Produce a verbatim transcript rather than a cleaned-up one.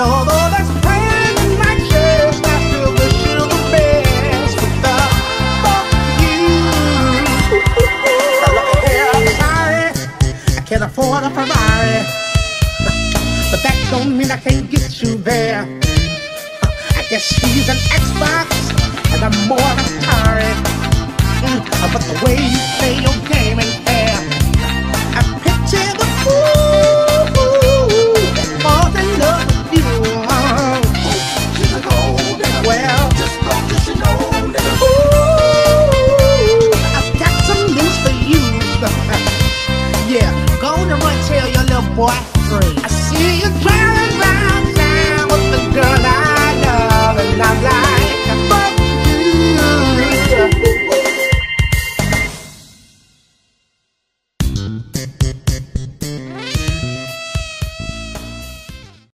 although there's pain in my chest, I still wish you the best. But the fuck you. Look here, I'm sorry, I can't afford a Ferrari, but that don't mean I can't get you there. I guess she's an Xbox, and I'm more of an Atari. Mm, but the way you play your game ain't fair. I picture the fool falls in love with you. She's a gold digger. Well, just don't you should know, nigga. Ooh, I've got some news for you. Yeah, go on and run tell your little boy free. I see you driving